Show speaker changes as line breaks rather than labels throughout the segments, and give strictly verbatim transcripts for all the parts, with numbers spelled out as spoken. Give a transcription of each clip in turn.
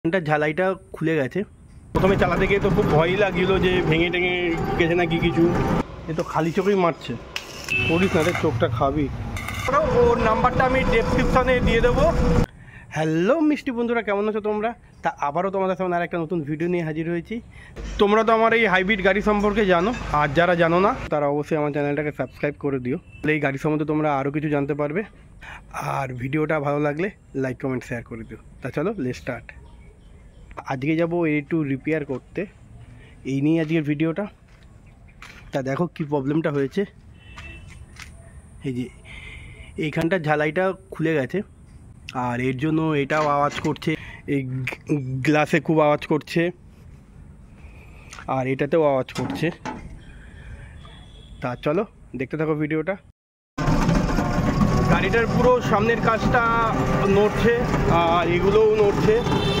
ফ্যানটা ঝালাইটা খুলে গেছে। প্রথমে চালাতে গিয়ে তো খুব ভয়ই লাগছিল যে ভেঙে টেঙে গেছে নাকি কিছু। এ তো খালি চোখেই মারছে। করিস না রে, চোখটা খাবি। ওর নাম্বারটা আমি ডেসক্রিপশনে দিয়ে দেবো। হ্যালো মিষ্টি বন্ধুরা, কেমন আছো তোমরা? তা আবারও তোমাদের সামনে আর একটা নতুন ভিডিও নিয়ে হাজির হয়েছি। তোমরা তো আমার এই হাইব্রিড গাড়ি সম্পর্কে জানো, আর যারা জানো না তারা অবশ্যই আমার চ্যানেলটাকে সাবস্ক্রাইব করে দিও। এই গাড়ি সম্বন্ধে তোমরা আরও কিছু জানতে পারবে। আর ভিডিওটা ভালো লাগলে লাইক কমেন্ট শেয়ার করে দিও। তা চলো লেটস স্টার্ট। আজকে যাবো একটু রিপেয়ার করতে, এই নিয়ে আজকের ভিডিওটা। তা দেখো কি প্রবলেমটা হয়েছে। এই যে এইখানটা ঝালাইটা খুলে গেছে, আর এর জন্য এটাও আওয়াজ করছে, এই গ্লাসে খুব আওয়াজ করছে, আর এটাতেও আওয়াজ করছে। তা চলো দেখতে থাকো ভিডিওটা। গাড়িটার পুরো সামনের কাজটা নড়ছে, আর এগুলোও নড়ছে।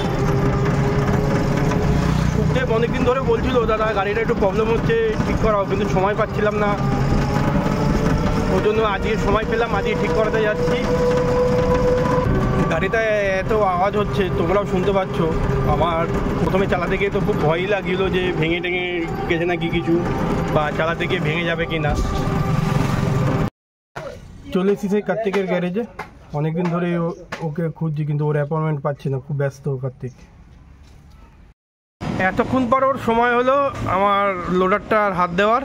খুবদেব অনেকদিন ধরে বলছিল দাদা গাড়িটা একটু প্রবলেম হচ্ছে, ঠিক করাও, কিন্তু সময় পাচ্ছিলাম না। ওই জন্য আজকে সময় পেলাম, আজকে ঠিক করাতে যাচ্ছি। গাড়িটায় এত আওয়াজ হচ্ছে, তোমরাও শুনতে পাচ্ছ। আমার প্রথমে চালাতে গিয়ে তো খুব ভয়ই লাগছিল যে ভেঙে টেঙে গেছে নাকি কিছু, বা চালাতে গিয়ে ভেঙে যাবে কি না। চলে এসেছি সেই কার্তিকের গ্যারেজে। অনেকদিন ধরে ওকে খুঁজছি, কিন্তু ওর অ্যাপয়েন্টমেন্ট পাচ্ছি না, খুব ব্যস্ত কার্তিক। এতক্ষণ পর ওর সময় হলো আমার লোডারটার হাত দেওয়ার।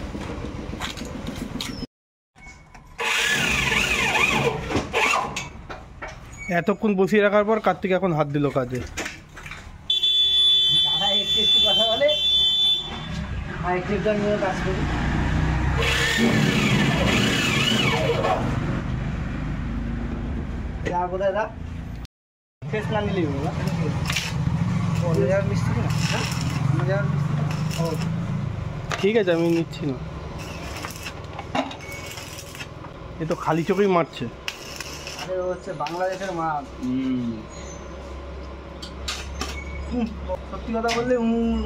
এতক্ষণ বসিয়ে রাখার পর কার্তিক এখন হাত দিল কাজে।
কথা বলে কাজ করি। কোথায় দা ফেস না নিলেই মিস্ত্রি না,
ঠিক আছে আমি নিচ্ছি না। এ তো খালি চোখেই মারছে।
আরে ও হচ্ছে বাংলাদেশের মাল। সত্যি কথা বললে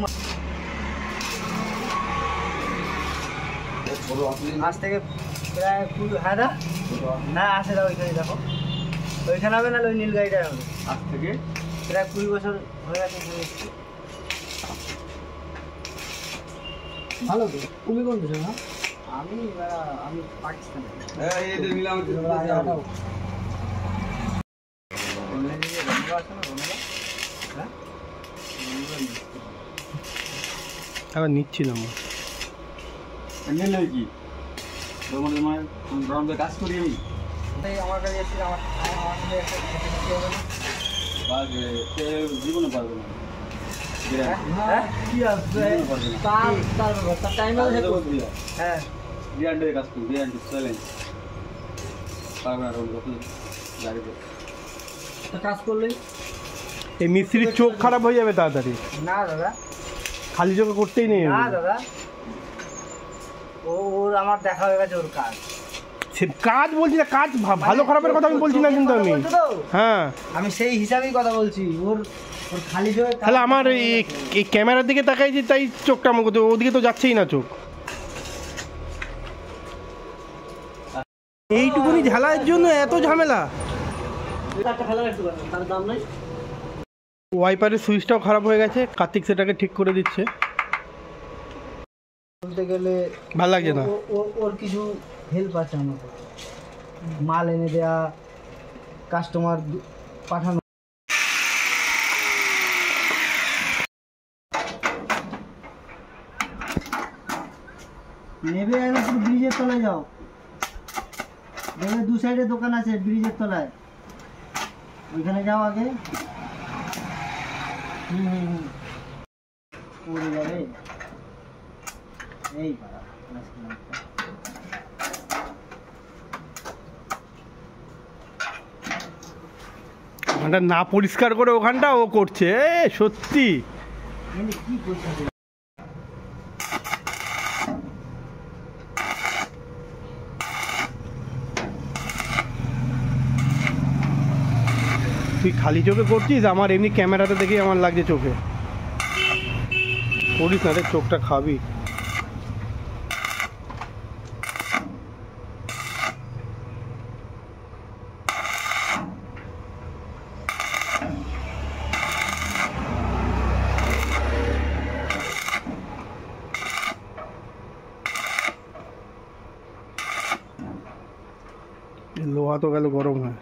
আজ থেকে প্রায় হ্যাঁ দা না আসে দা ওইখানে দেখো, ওইখানে হবে না ওই নীল গাড়িটা হবে। আজ থেকে প্রায় কুড়ি বছর হয়ে গেছে এখানে এসেছি। ভালো তো, তুমি কোন দেশে? না আমি আমি পাকিস্তান।
আবার নিচ্ছিলাম
কাজ করি আমি। আমার কাছে এসে আমার জীবনে পারবে না। হ্যাঁ কাজ করলে
এই মিস্ত্রির চোখ খারাপ হয়ে যাবে তাড়াতাড়ি।
না দাদা,
খালি চোখে করতেই নেই।
না দাদা, ও ওর আমার দেখা হয়ে গেছে ওর কাজ।
সে কাজ বলছি না, কাজ ভালো খারাপের কথা আমি বলছি না, কিন্তু আমি হ্যাঁ
আমি সেই হিসাবেই কথা বলছি। ওর ওর খালি চোখে
তাহলে আমার এই ক্যামেরার দিকে তাকাইছি, তাই চোখটা আমার ওদিকে তো যাচ্ছেই না চোখ। এইটুকুনি ঝালার জন্য এত ঝামেলা। ওয়াইপারের সুইচটাও খারাপ হয়ে গেছে, কার্তিক সেটাকে ঠিক করে দিচ্ছে।
বলতে গেলে
ভালো লাগছে না।
ওর কিছু হেল্প আছে আমাকে, মাল এনে দেয়া, কাস্টমার পাঠানো। নেবে একটু ব্রিজের তলায় যাও, দেখবে দু সাইডে দোকান আছে ব্রিজের তলায়, ওইখানে যাও আগে। হুম হুম হুম পড়ে যাবে এই পাড়া।
ওখানটা না পরিষ্কার করে ওখানটা ও করছে সত্যি।
কি করছে
তুই খালি চোখে করছিস, আমার এমনি ক্যামেরাতে দেখেই আমার লাগছে চোখে। করিস না রে, চোখটা খাবি। লোহা তো গেল গরম হয়।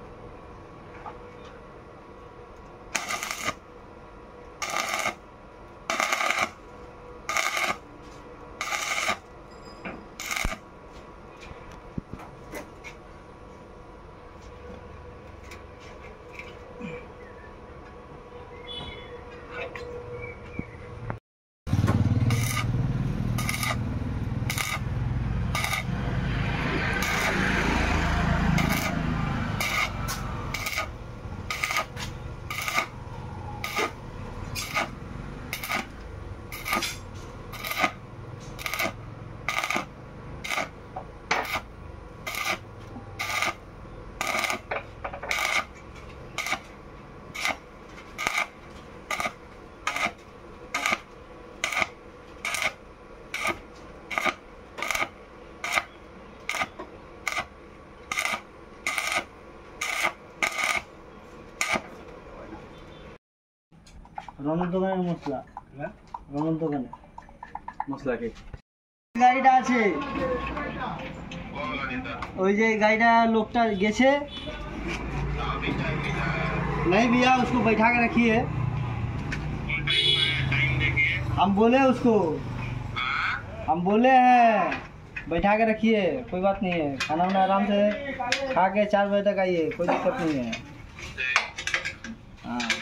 রঙের দোকানের মশলা,
হ্যাঁ
রঙের দোকানে
মশলা কে
গাড়িটা আছে, ওই যে गाड़ीটা লোকটা গেছে नहीं भैया उसको बैठा के रखिए, हम बोले उसको, हम बोले हैं बैठा के रखिए, कोई बात नहीं है, खाना वाना आराम से खा के चार बजे तक आइए, कोई दिक्कत नहीं है। हाँ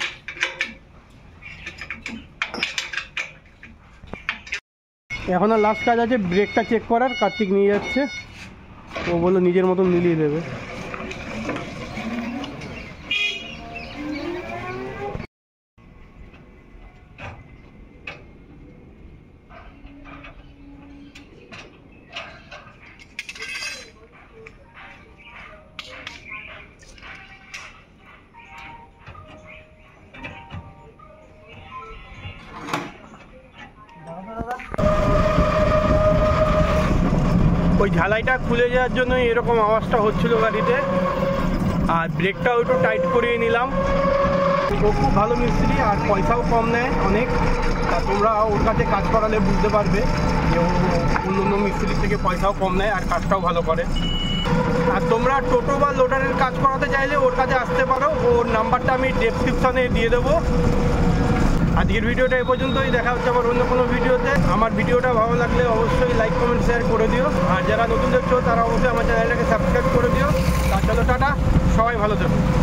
এখন আর লাস্ট কাজ আছে ব্রেকটা চেক করার। কার্তিক নিয়ে যাচ্ছে, ও বললো নিজের মতন মিলিয়ে দেবে। ওই ঝালাইটা খুলে যাওয়ার জন্য এরকম আওয়াজটা হচ্ছিল গাড়িতে, আর ব্রেকটাও একটু টাইট করিয়ে নিলাম। ও খুব ভালো মিস্ত্রি আর পয়সাও কম নেয় অনেক, আর তোমরা ওর কাছে কাজ করালে বুঝতে পারবে যে ও অন্য অন্য মিস্ত্রির থেকে পয়সাও কম নেয় আর কাজটাও ভালো করে। আর তোমরা টোটো বা লোডারের কাজ করাতে চাইলে ওর কাছে আসতে পারো, ওর নাম্বারটা আমি ডেসক্রিপশনে দিয়ে দেবো। আজকের ভিডিওটা এই পর্যন্তই, দেখা হচ্ছে আবার অন্য কোনো ভিডিওতে। আমার ভিডিওটা ভালো লাগলে অবশ্যই লাইক কমেন্ট শেয়ার করে দিও, আর যারা নতুন দেখছো তারা অবশ্যই আমার চ্যানেলটাকে সাবস্ক্রাইব করে দিও। তার চলো টাটা, সবাই ভালো থেকো।